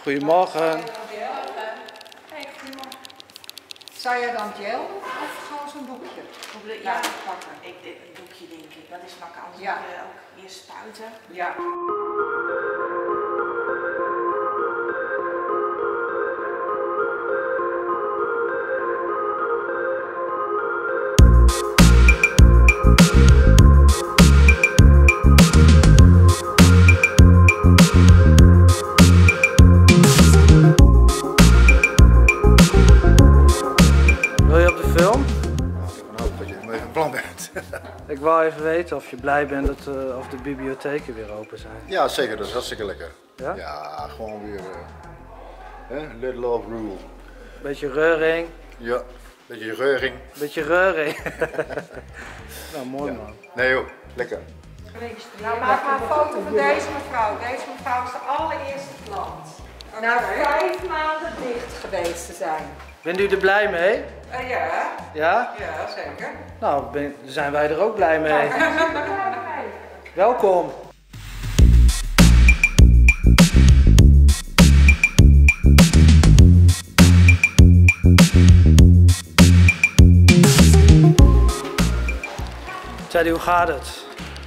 Goedemorgen. Hey, goedemorgen. Zou jij dan gel of gewoon zo'n doekje? Ja, pakken. een doekje denk ik. Dat is makkelijk. Anders Ja. moet je ook eerst spuiten. Ja. Wil je op de film? Ik hoop dat je mee van plan bent. Ik wou even weten of je blij bent dat of de bibliotheken weer open zijn. Ja, zeker. Dat is hartstikke lekker. Ja? Ja, gewoon weer Let Love Rule. Beetje reuring. Ja, beetje reuring. Beetje reuring. Nou, mooi man. Nee joh, lekker. Nou, maak maar een foto van deze mevrouw. Deze mevrouw is de allereerste klant. Na 5 maanden dicht geweest te zijn. Bent u er blij mee? Ja, Ja? ja, zeker. Nou, zijn wij er ook blij mee. Welkom. Teddy, hoe gaat het?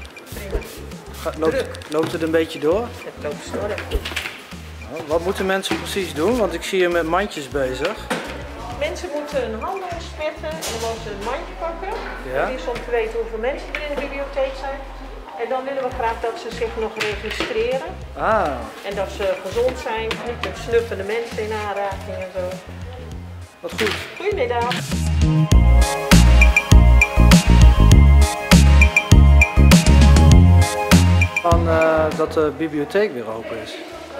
Loopt het een beetje door? Het loopt sneller. Nou, wat moeten mensen precies doen? Want ik zie je met mandjes bezig. Mensen moeten hun handen ontsmetten en dan moeten ze een mandje pakken. Ja. Dat is om te weten hoeveel mensen er in de bibliotheek zijn. En dan willen we graag dat ze zich nog registreren. Ah, En dat ze gezond zijn, niet met snuffende mensen in aanraking en zo. wat goed. Goedemiddag. Van dat de bibliotheek weer open is.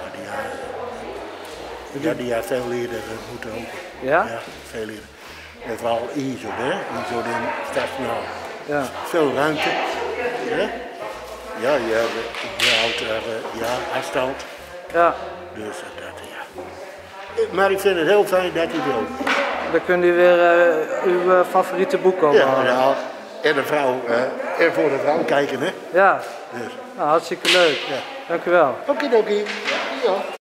Ja, die had veel eerder moeten open. Ja? Ja, veel eerder. En vooral ISO, hè? ISO in stadsnaal. Ja. Veel ruimte. Ja, ja je houdt er afstand. Ja. Dus dat, ja. Maar ik vind het heel fijn dat hij wil. Dan kunt u weer uw favoriete boek komen Ja, halen. ja, en de vrouw, en voor de vrouw kijken, hè? Ja, Dus. nou, hartstikke leuk. Ja. Dank u wel. Okidoki. Ja.